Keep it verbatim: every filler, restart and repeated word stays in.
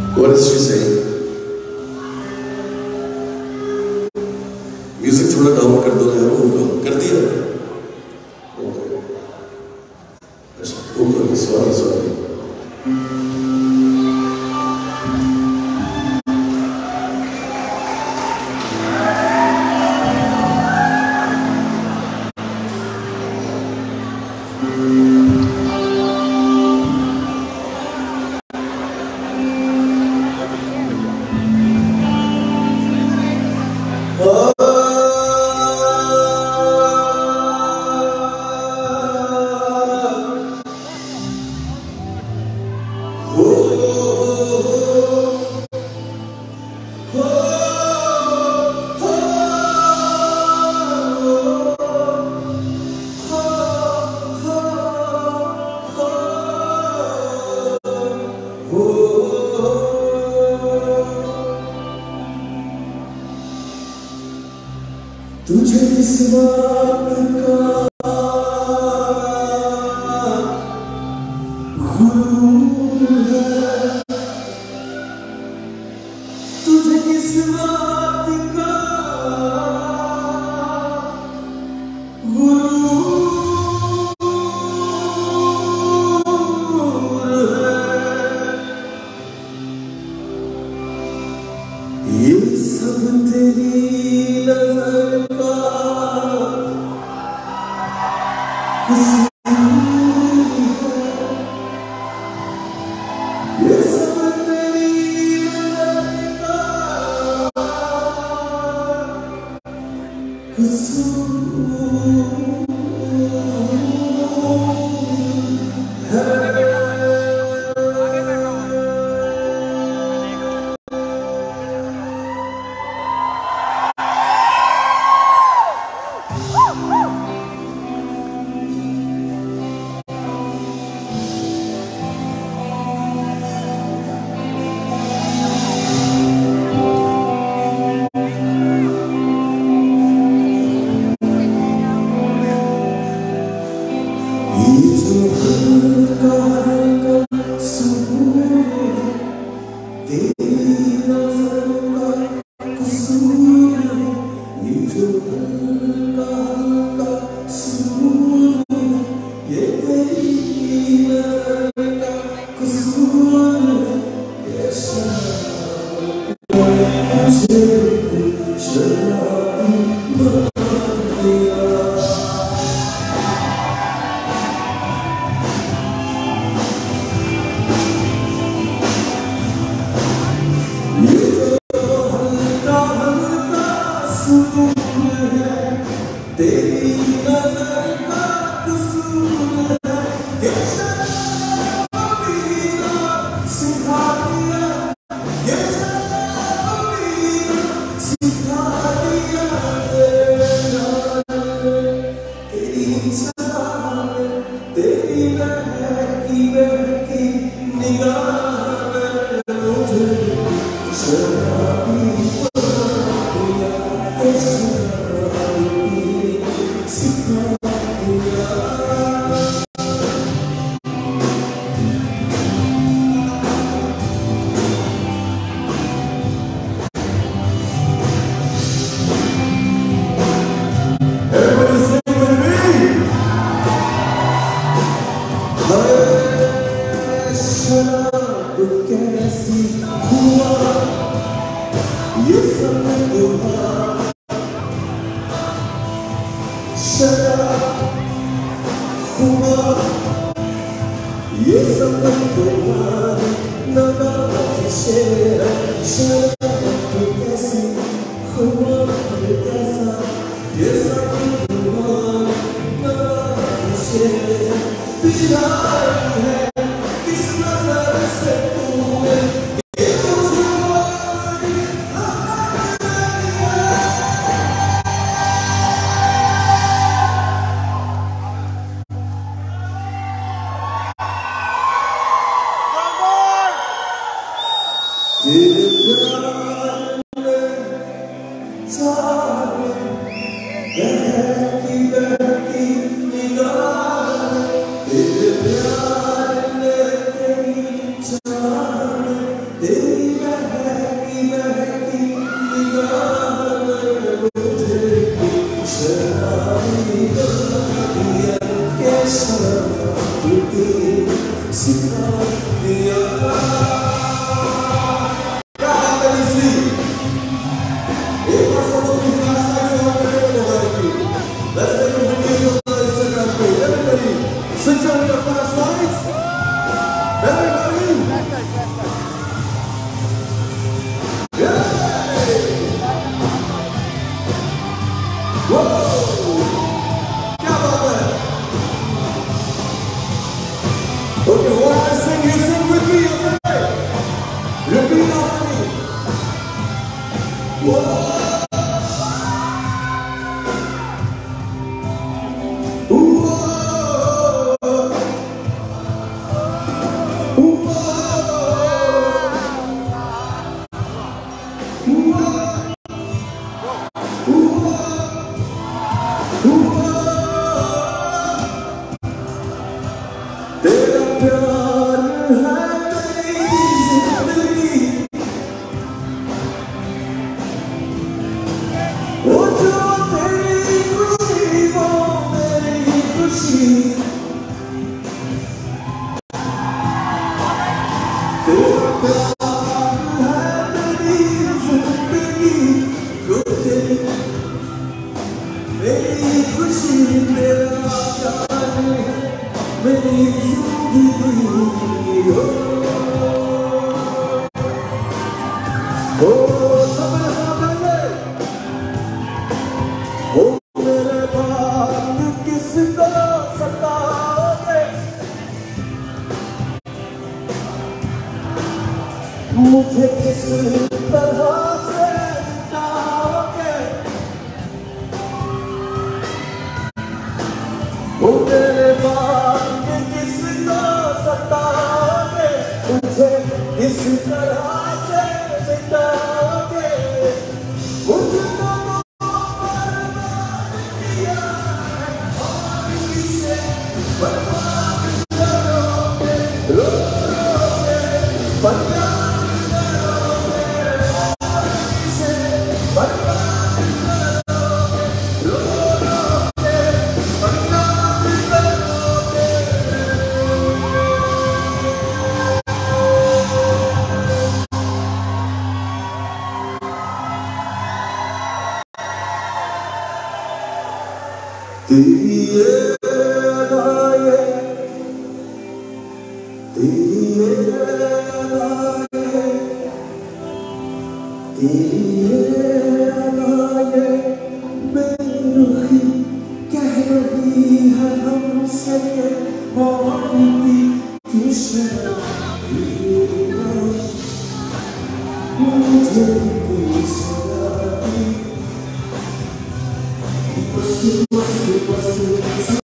What is she saying? Music थोड़ा down कर दो ना, वो कर दिया। Okay, sorry sorry. तुझे इस बात का गुरूर है, तुझे इस बात का गुरूर है, ये सब तेरी नजर का कसूर है, ये सब तेरी नजर का कसूर है। तेरी नजर का कसूर है, ये शराबी ना सिखा दिया, ये शराबी ना सिखा दिया, तेरी चाल तेरी बहकी बहकी निगाह में मुझे शराबी बना दिया, कैसी हुआ ये सब हुआ, शराब हुआ ये सब तुम्हारी नवाज़िश है, शराब कैसी हुआ कैसा ये सब तुम्हारी नवाज़िश है, पिछड़ा है किस नजर से तूने ये मुझे तेरे प्यार में सारे बहकी बहकी निगाह, तेरे प्यार में तेरी चाह तेरी महकी महकी निगाह ने मुझे शराबी बना दिया, कैसा तुझे सिखा दिया। Switch on your flashlights. Everybody. Yeah. Whoa. क्या बात है? Okay, when I sing, you sing with me, okay? Repeat after me. Whoa. तेरा प्यार है मेरी जिंदगी, वो जो तेरी खुशी वो मेरी खुशी। तेरा प्यार है मेरी जिंदगी, वो तेरी मेरी खुशी। तेरा प्यार है मेरी जिंदगी, ओ ओ सबने सामने ओ मेरे बात किसको सताओगे, मुझे किस तरह से मिटाओगे, ओ मेरे बात किसको सताओगे, मुझे किस तरह से मिटाओगे। मुझको बर्बाद किया है और किसे बर्बाद करोगे, रोगे बर्बाद करोगे, और किसे बर्बाद करोगे, रोगे बर्बाद करोगे। तेरी ये अदाएं, तेरी ये अदाएं, तेरी ये अदाएं बेरुखी कह रही है हमसे, और की किस्मत मुझे किस्मत